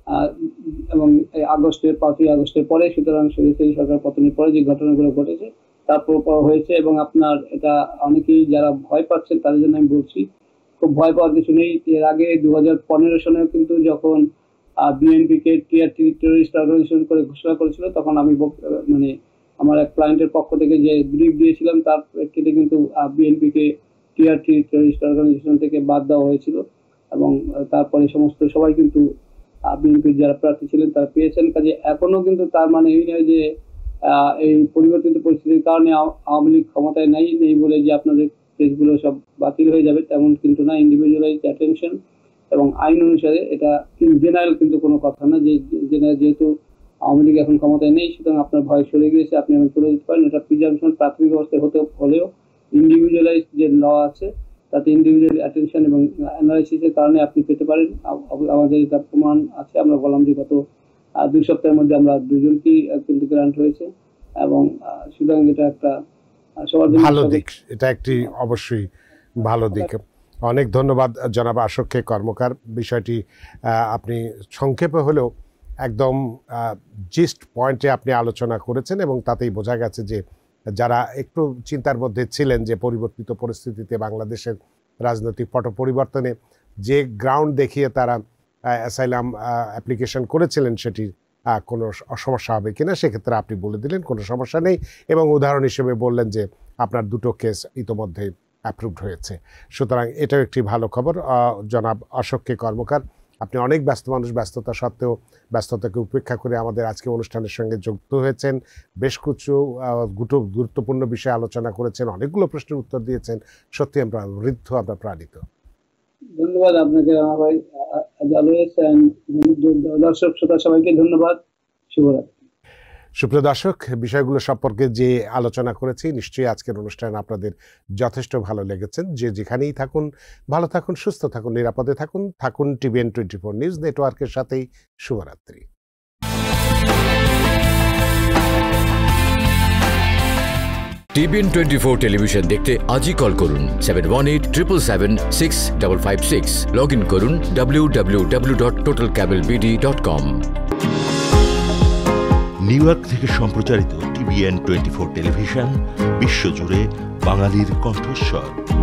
এবং আগস্টের 5ই আগস্টের পরে। সুতরাং সেই সরকার পতনের পরে যে ঘটনাগুলো ঘটেছে তারপর হয়েছে। এবং আপনার এটা অনেকেই যারা ভয় পাচ্ছেন তাদের জন্য আমি বলছি, খুব ভয় পাওয়ার কিছু নেই। এর আগে 2015 সালেও কিন্তু যখন বিএনপিকে টিয়ার 3 টেররিস্ট অর্গানাইজেশন করে ঘোষণা করেছিল, তখন আমি মানে আমার এক ক্লায়েন্টের পক্ষ থেকে যে ব্রিফ দিয়েছিলাম, তার প্রেক্ষিতে কিন্তু বিএনপিকে টিয়ার 3 টেররিস্ট অর্গানাইজেশন থেকে বাদ দেওয়া হয়েছিল। এবং তারপরে সমস্ত সবাই কিন্তু বিএনপির যারা প্রার্থী ছিলেন তারা পেয়েছেন। কাজে এখনো কিন্তু তার মানে এই নয় যে এই পরিবর্তিত পরিস্থিতির কারণে আওয়ামী লীগ ক্ষমতায় নেই বলে যে আপনাদের কেসগুলো সব বাতিল হয়ে যাবে, তেমন কিন্তু না। ইন্ডিভিজুয়ালাইজড অ্যাটেনশন এবং আইন অনুসারে এটা ইন জেনারেল কিন্তু কোনো কথা না যে যেহেতু আওয়ামী লীগ এখন ক্ষমতায় নেই, সুতরাং আপনার ভয় সরে গিয়েছে, আপনি এখন চলে যেতে পারেন। এটা প্রিজাম্পশন প্রাথমিক অবস্থায় হলেও ইন্ডিভিজুয়ালাইজড যে ল আছে তাতে ইন্ডিভিজুয়াল অ্যাটেনশন এবং অ্যানালাইসিসের কারণে আপনি পেতে পারেন। আমাদের এটা প্রমাণ আছে, আমরা বললাম যে গত 2 সপ্তাহের মধ্যে আমরা 2জনকেই কিন্তু গ্রান্ট হয়েছে। এবং সুতরাং এটা একটা সবার জন্য ভালো দিক, এটা একটি অবশ্যই ভালো দিক। অনেক ধন্যবাদ জনাব আশোক কে কর্মকার। বিষয়টি আপনি সংক্ষেপে হলেও একদম জিস্ট পয়েন্টে আপনি আলোচনা করেছেন, এবং তাতেই বোঝা গেছে যে যারা একটু চিন্তার মধ্যে ছিলেন যে পরিবর্তিত পরিস্থিতিতে বাংলাদেশের রাজনৈতিক পট পরিবর্তনে যে গ্রাউন্ড দেখিয়ে তারা অ্যাসাইলাম অ্যাপ্লিকেশন করেছিলেন সেটির কোনো সমস্যা হবে কিনা, সেক্ষেত্রে আপনি বলে দিলেন কোনো সমস্যা নেই, এবং উদাহরণ হিসেবে বললেন যে আপনার 2টো কেস ইতোমধ্যে অ্যাপ্রুভড হয়েছে। সুতরাং এটাও একটি ভালো খবর। জনাব অশোক কে কর্মকার, আপনি অনেক ব্যস্ত মানুষ, ব্যস্ততা সত্ত্বেও ব্যস্ততাকে উপেক্ষা করে আমাদের আজকে অনুষ্ঠানের সঙ্গে যুক্ত হয়েছেন। বেশ কিছু গুরুত্বপূর্ণ বিষয়ে আলোচনা করেছেন, অনেকগুলো প্রশ্নের উত্তর দিয়েছেন। সত্যি আমরা ঋদ্ধ, আমরা প্রাণিত। ধন্যবাদ আপনাকে ভাই, দর্শক শ্রোতা সবাইকে ধন্যবাদ। শুভরাত্রি। সুপ্রিয় দর্শক, বিষয়গুলো সম্পর্কে যে আলোচনা করেছি নিশ্চয়ই আজকের অনুষ্ঠান আপনাদের যথেষ্ট ভালো লেগেছেন। যে যেখানেই থাকুন, ভালো থাকুন, সুস্থ থাকুন, নিরাপদে থাকুন টিভিএন 24 নিউজ নেটওয়ার্কের সাথেই। শুভরাত্রি। টিভিএন 24 টেলিভিশন দেখতে আজই কল করুন 7187776556। লগ ইন করুন www.totalcablebd.com। নিউ ইয়র্ক থেকে সম্প্রচারিত টিভিএন 24 টেলিভিশন বিশ্বজুড়ে বাঙালির কণ্ঠস্বর।